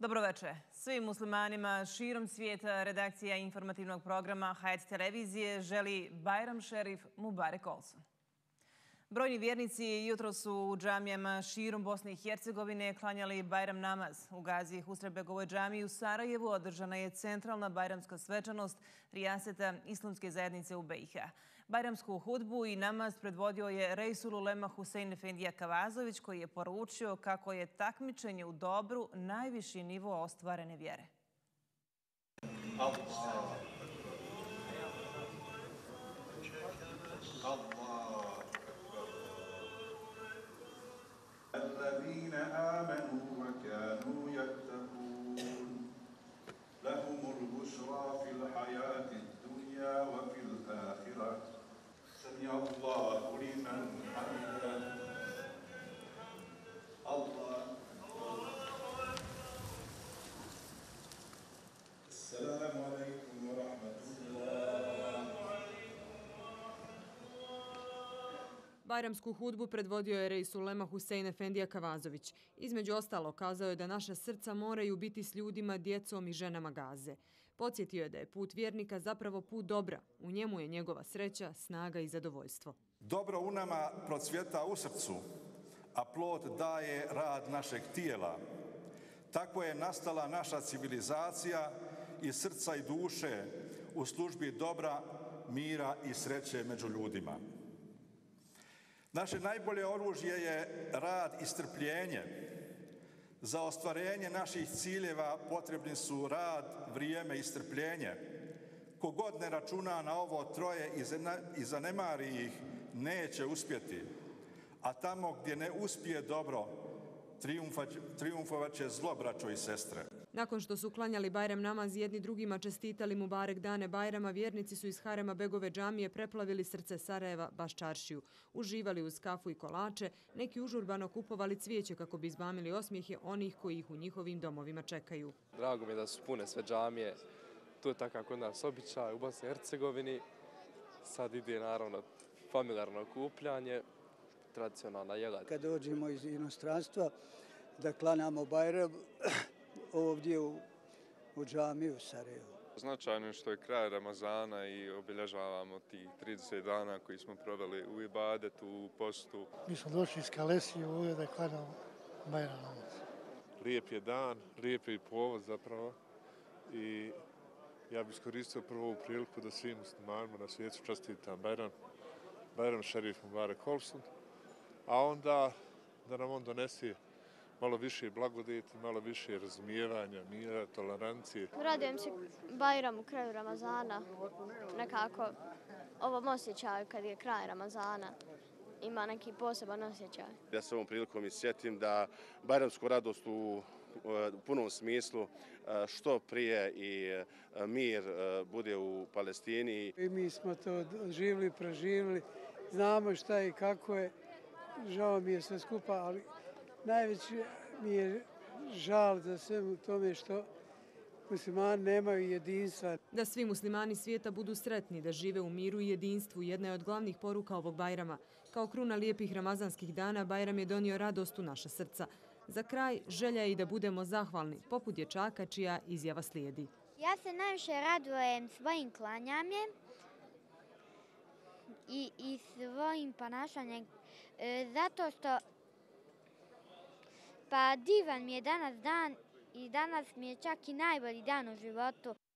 Dobroveče. Svim muslimanima širom svijeta redakcija informativnog programa Hayat televizije želi Bajram Šerif Mubarek Olsun. Brojni vjernici jutro su u džamijama širom Bosne i Hercegovine klanjali Bajram namaz. U Gazi Husrebegovoj džamiji u Sarajevu održana je centralna bajramska svečanost rijaseta Islamske zajednice u BiH. Bajramsku hudbu i namaz predvodio je Reisul Ulema Husein Efendija Kavazović, koji je poručio kako je takmičenje u dobru najviši nivo ostvarene vjere. الذين آمنوا وكانوا يتقون لهم البشرى في الحياة الدنيا وفي الآخرة سمع الله لمن حمده الله السلام عليكم ورحمة الله. Bajramsku hudbu predvodio je Reisul Ulema Husein Efendija Kavazović. Između ostalo kazao je da naša srca moraju biti s ljudima, djecom i ženama Gaze. Podsjetio je da je put vjernika zapravo put dobra. U njemu je njegova sreća, snaga i zadovoljstvo. Dobro u nama procvjeta u srcu, a plod daje rad našeg tijela. Tako je nastala naša civilizacija iz srca i duše u službi dobra, mira i sreće među ljudima. Naše najbolje oružje je rad i strpljenje. Za ostvarenje naših ciljeva potrebni su rad, vrijeme i strpljenje. Kogod ne računa na ovo troje i zanemari ih, neće uspjeti. A tamo gdje ne uspije dobro, triumfovat će zlo, braćo i sestre. Nakon što su klanjali Bajram namaz i jedni drugima čestitali Mubarek dane Bajrama, vjernici su iz Harema Begove džamije preplavili srce Sarajeva, baš čaršiju. Uživali uz kafu i kolače, neki užurbano kupovali cvijeće kako bi izmamili osmijehe onih koji ih u njihovim domovima čekaju. Drago mi je da su pune sve džamije. To je tako kod nas običaj u Bosni i Hercegovini. Sad ide naravno familijarno okupljanje, tradicionalna jela. Kad dođemo iz inostranstva da klanjamo Bajram ovdje u džamiji u Sarajevu. Značajno je što je kraj Ramazana i obilježavamo tih 30 dana koji smo proveli u ibadetu, u postu. Mi smo došli iz Kalesije ovdje da klanjamo Bajram namaz. Lijep je dan, lijep je i povod zapravo i ja bih iskoristio prvo ovu priliku da svim muslimanima na svijetu čestitam Bajram Šerif Mubarek Olsun, a onda da nam on donese malo više blagodeti, malo više razumijevanja, mira, tolerancije. Radujem se Bajram u kraju Ramazana, nekako ovom osjećaju kad je kraj Ramazana. Ima neki poseban osjećaj. Ja se ovom prilikom i sjetim da bajramsku radost u punom smislu što prije i mir bude u Palestini. I mi smo to živjeli, proživjeli, znamo šta je i kako je. Žao mi je sve skupa, ali najveći mi je žal za svemu tome što muslimani nemaju jedinstva. Da svi muslimani svijeta budu sretni, da žive u miru i jedinstvu, jedna je od glavnih poruka ovog Bajrama. Kao kruna lijepih ramazanskih dana, Bajram je donio radost u naša srca. Za kraj, želja je i da budemo zahvalni, poput dječaka čija izjava slijedi. Ja se najviše radujem svojim klanjanjem i svojim ponašanjem, zato što divan mi je danas dan i danas mi je čak i najbolji dan u životu.